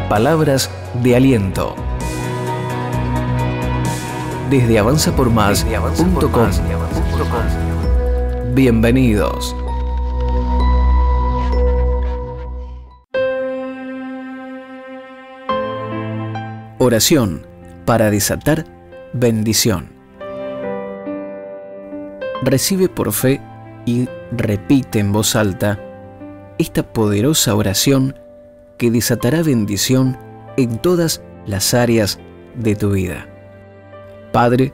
palabras de aliento. Desde avanzapormás.com. Bienvenidos. Oración para desatar bendición. Recibe por fe y repite en voz alta esta poderosa oración que desatará bendición en todas las áreas de tu vida. Padre,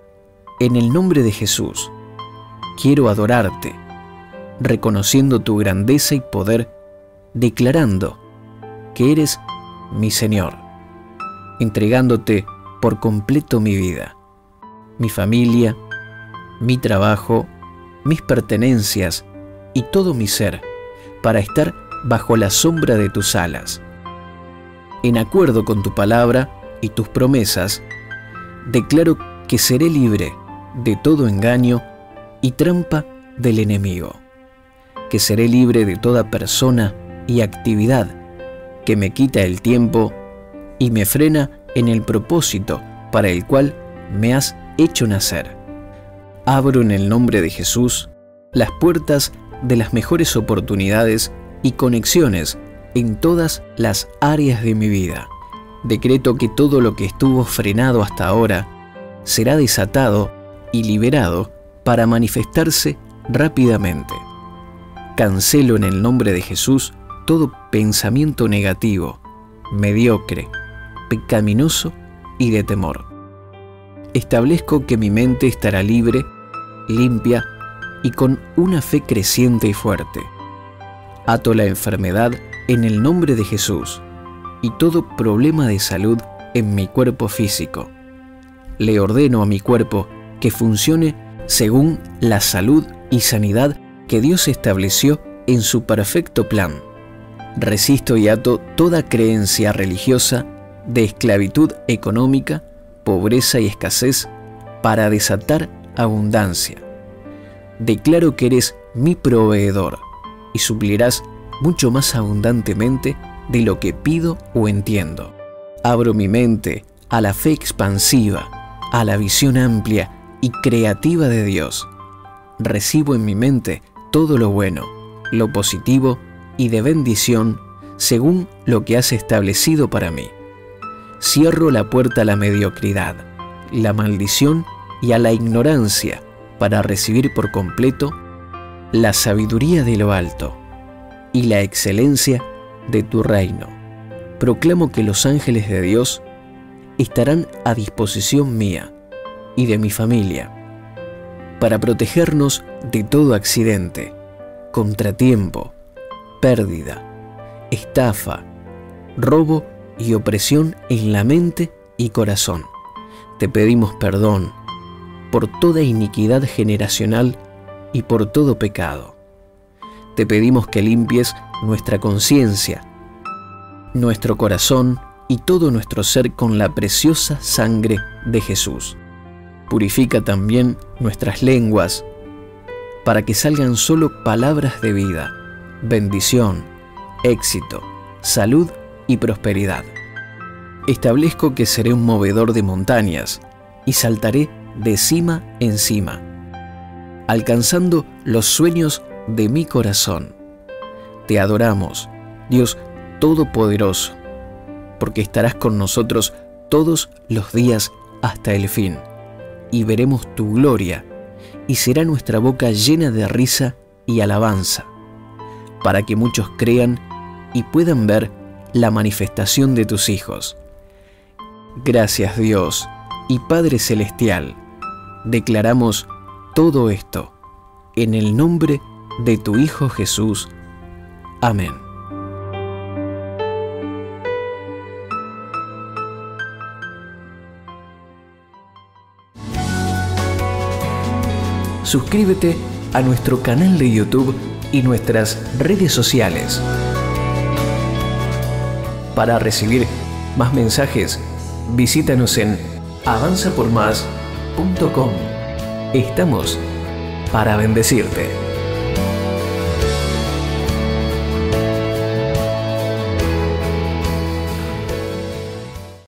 en el nombre de Jesús, quiero adorarte, reconociendo tu grandeza y poder, declarando que eres mi Señor, entregándote por completo mi vida, mi familia, mi trabajo, mis pertenencias y todo mi ser, para estar bajo la sombra de tus alas. En acuerdo con tu palabra y tus promesas, declaro que seré libre de todo engaño y trampa del enemigo, que seré libre de toda persona y actividad que me quita el tiempo y me frena en el propósito para el cual me has hecho nacer. Abro en el nombre de Jesús las puertas de las mejores oportunidades y conexiones en todas las áreas de mi vida. Decreto que todo lo que estuvo frenado hasta ahora será desatado y liberado para manifestarse rápidamente. Cancelo en el nombre de Jesús todo pensamiento negativo, mediocre, pecaminoso y de temor. Establezco que mi mente estará libre, limpia y con una fe creciente y fuerte. Ato la enfermedad en el nombre de Jesús y todo problema de salud en mi cuerpo físico. Le ordeno a mi cuerpo que funcione según la salud y sanidad que Dios estableció en su perfecto plan. Resisto y ato toda creencia religiosa de esclavitud económica, pobreza y escasez para desatar abundancia. Declaro que eres mi proveedor y suplirás mucho más abundantemente de lo que pido o entiendo. Abro mi mente a la fe expansiva, a la visión amplia y creativa de Dios. Recibo en mi mente todo lo bueno, lo positivo y de bendición según lo que has establecido para mí. Cierro la puerta a la mediocridad, la maldición y a la ignorancia para recibir por completo la sabiduría de lo alto y la excelencia de tu reino. Proclamo que los ángeles de Dios estarán a disposición mía y de mi familia para protegernos de todo accidente, contratiempo, pérdida, estafa, robo y opresión en la mente y corazón. Te pedimos perdón por toda iniquidad generacional y por todo pecado. Te pedimos que limpies nuestra conciencia, nuestro corazón y todo nuestro ser con la preciosa sangre de Jesús. Purifica también nuestras lenguas para que salgan solo palabras de vida, bendición, éxito, salud y prosperidad. Establezco que seré un movedor de montañas y saltaré de cima en cima, alcanzando los sueños de mi corazón. Te adoramos, Dios Todopoderoso, porque estarás con nosotros todos los días hasta el fin, y veremos tu gloria, y será nuestra boca llena de risa y alabanza, para que muchos crean y puedan ver la manifestación de tus hijos. Gracias, Dios y Padre Celestial. Declaramos todo esto en el nombre de tu Hijo Jesús. Amén. Suscríbete a nuestro canal de YouTube y nuestras redes sociales. Para recibir más mensajes, visítanos en avanzapormás.com. Estamos para bendecirte.